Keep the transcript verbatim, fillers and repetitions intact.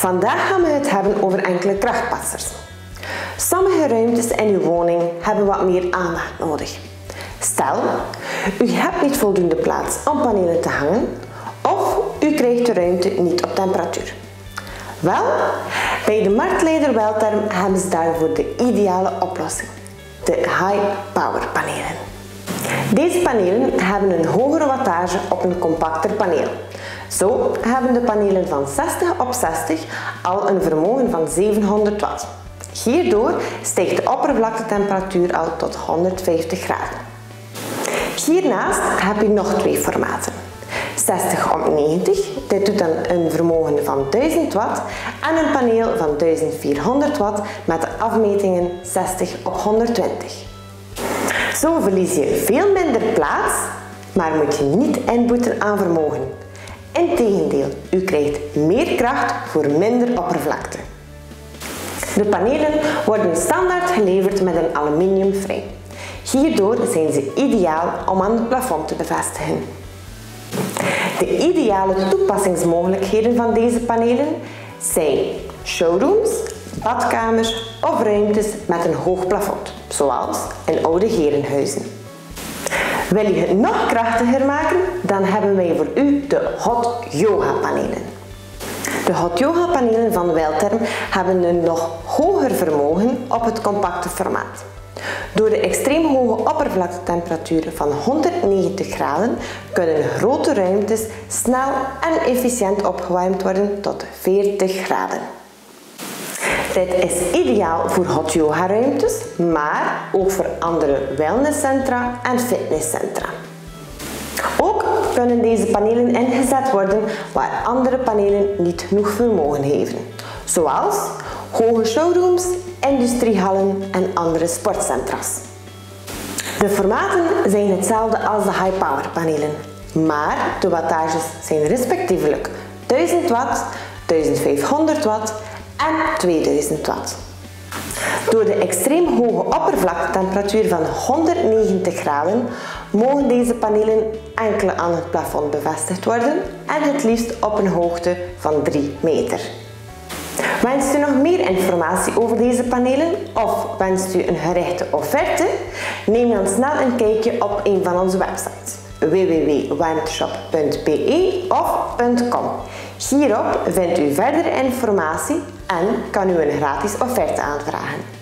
Vandaag gaan we het hebben over enkele krachtpassers. Sommige ruimtes in uw woning hebben wat meer aandacht nodig. Stel, u hebt niet voldoende plaats om panelen te hangen of u krijgt de ruimte niet op temperatuur. Wel, bij de marktleider Welterm hebben ze daarvoor de ideale oplossing. De High Power panelen. Deze panelen hebben een hogere wattage op een compacter paneel. Zo hebben de panelen van zestig op zestig al een vermogen van zevenhonderd watt. Hierdoor stijgt de oppervlaktetemperatuur al tot honderdvijftig graden. Hiernaast heb je nog twee formaten. zestig op negentig, dit doet dan een vermogen van duizend watt en een paneel van duizendvierhonderd watt met de afmetingen zestig op honderdtwintig. Zo verlies je veel minder plaats, maar moet je niet inboeten aan vermogen. Integendeel, u krijgt meer kracht voor minder oppervlakte. De panelen worden standaard geleverd met een aluminium frame. Hierdoor zijn ze ideaal om aan het plafond te bevestigen. De ideale toepassingsmogelijkheden van deze panelen zijn showrooms, badkamers of ruimtes met een hoog plafond, zoals in oude herenhuizen. Wil je het nog krachtiger maken, dan hebben wij voor u de Hot Yoga panelen. De Hot Yoga panelen van Welterm hebben een nog hoger vermogen op het compacte formaat. Door de extreem hoge oppervlaktetemperatuur van honderdnegentig graden kunnen grote ruimtes snel en efficiënt opgewarmd worden tot veertig graden. Dit is ideaal voor hot yoga ruimtes, maar ook voor andere wellnesscentra en fitnesscentra. Ook kunnen deze panelen ingezet worden waar andere panelen niet genoeg vermogen geven, zoals hoge showrooms, industriehallen en andere sportcentra's. De formaten zijn hetzelfde als de high power panelen, maar de wattages zijn respectievelijk duizend watt, duizendvijfhonderd watt en tweeduizend watt. Door de extreem hoge oppervlaktetemperatuur van honderdnegentig graden mogen deze panelen enkel aan het plafond bevestigd worden en het liefst op een hoogte van drie meter. Wenst u nog meer informatie over deze panelen of wenst u een gerichte offerte? Neem dan snel een kijkje op een van onze websites w w w punt warmteshop punt b e of .com. Hierop vindt u verdere informatie en kan u een gratis offerte aanvragen.